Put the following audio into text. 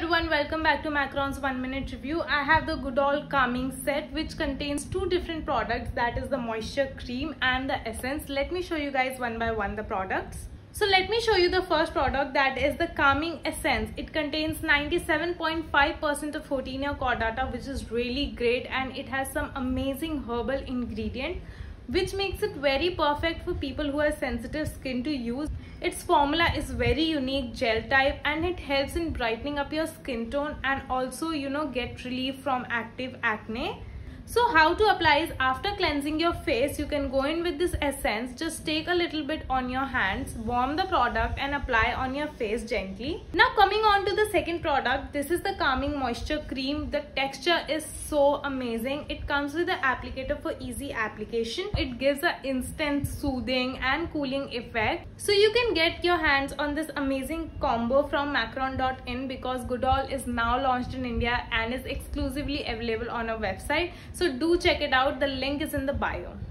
everyone, welcome back to Macron's 1 minute review. I have the Goodall Calming Set which contains two different products, that is the moisture cream and the essence. Let me show you guys one by one the products. So let me show you the first product, that is the Calming Essence. It contains 97.5% of 14-year chordata, which is really great, and it has some amazing herbal ingredient which makes it very perfect for people who have sensitive skin to use. Its formula is very unique gel type and it helps in brightening up your skin tone and also get relief from active acne. So how to apply is, after cleansing your face, you can go in with this essence. Just take a little bit on your hands, warm the product and apply on your face gently. Now coming on to the second product, this is the Calming Moisture Cream. The texture is so amazing. It comes with an applicator for easy application. It gives an instant soothing and cooling effect. So you can get your hands on this amazing combo from Macron.in because Goodall is now launched in India and is exclusively available on our website. So do check it out. The link is in the bio.